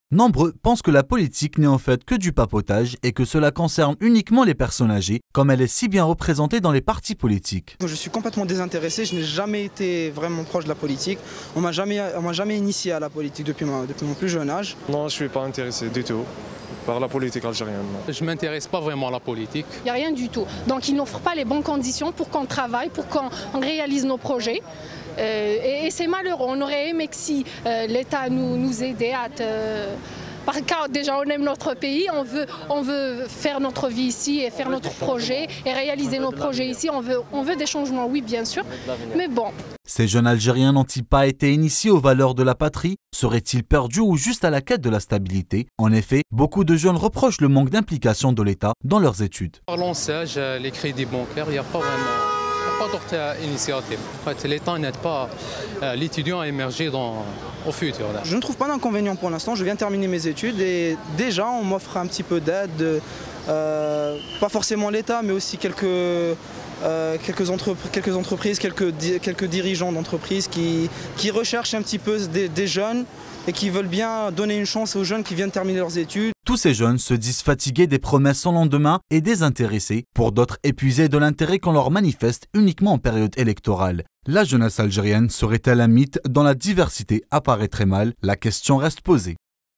Nombreux pensent que la politique n'est en fait que du papotage et que cela concerne uniquement les personnes âgées, comme elle est si bien représentée dans les partis politiques. Je suis complètement désintéressé, je n'ai jamais été vraiment proche de la politique. On m'a jamais initié à la politique depuis mon plus jeune âge. Non, je ne suis pas intéressé du tout par la politique algérienne. Je ne m'intéresse pas vraiment à la politique. Il n'y a rien du tout. Donc ils n'offrent pas les bonnes conditions pour qu'on travaille, pour qu'on réalise nos projets. Et c'est malheureux. On aurait aimé que si l'État nous aidait à... Car déjà on aime notre pays, on veut faire notre vie ici et faire notre projet et réaliser nos projets ici. On veut des changements, oui bien sûr, mais bon. Ces jeunes Algériens n'ont-ils pas été initiés aux valeurs de la patrie? Seraient-ils perdus ou juste à la quête de la stabilité? En effet, beaucoup de jeunes reprochent le manque d'implication de l'État dans leurs études. Parlons sage, les crédits bancaires, il n'y a pas vraiment... pas d'autres initiatives. En fait, l'État n'aide pas l'étudiant à émerger au futur. Là. Je ne trouve pas d'inconvénient pour l'instant, je viens de terminer mes études et déjà on m'offre un petit peu d'aide, pas forcément l'État mais aussi quelques entreprises, quelques dirigeants d'entreprises qui recherchent un petit peu des jeunes et qui veulent bien donner une chance aux jeunes qui viennent terminer leurs études. Tous ces jeunes se disent fatigués des promesses sans lendemain et désintéressés, pour d'autres épuisés de l'intérêt qu'on leur manifeste uniquement en période électorale. La jeunesse algérienne serait-elle un mythe dont la diversité apparaîtrait mal? La question reste posée.